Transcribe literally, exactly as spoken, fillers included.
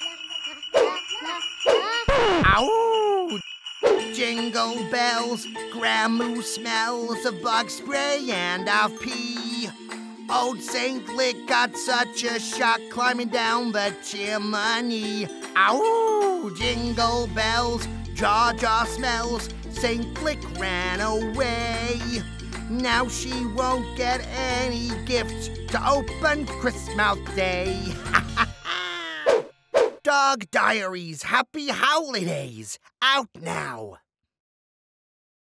Ow! Jingle bells, Grandmoo smells of bug spray and of pee. Old Saint Glick got such a shock climbing down the chimney. Ow! Jingle bells, Jaw Jaw smells, Saint Glick ran away. Now she won't get any gifts to open Christmas Day. Dog Diaries, Happy Howlidays, out now.